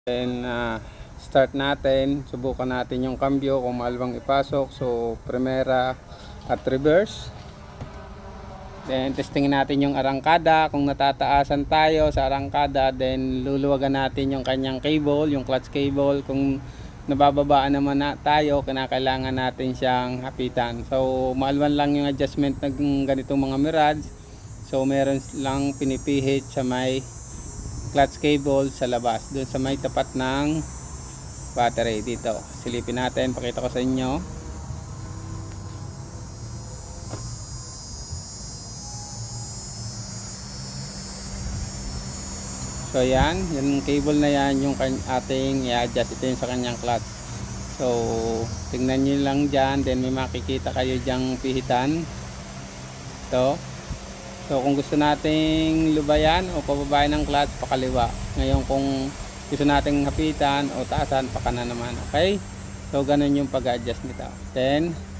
Then start natin, subukan natin yung cambio kung maalbang ipasok. So primera at reverse. Then testingin natin yung arangkada, kung natataasan tayo sa arangkada, then luluwagan natin yung kanyang cable, yung clutch cable. Kung nabababaan naman na tayo, kinakailangan natin siyang hapitan. So maalwan lang yung adjustment ng ganitong mga Mirage. So meron lang pinipihit sa may clutch cable sa labas, doon sa may tapat ng battery dito. Silipin natin, pakita ko sa inyo. So yan, yung cable na yan yung ating i-adjust. Ito yung sa kanyang clutch. So tingnan nyo lang dyan, then may makikita kayo dyang pihitan. Ito. So kung gusto nating lubayan o pababayan ng clutch, pakaliwa. Ngayon kung gusto nating hapitan o taasan, pakana naman. Okay? So ganun yung pag-adjust nito. Then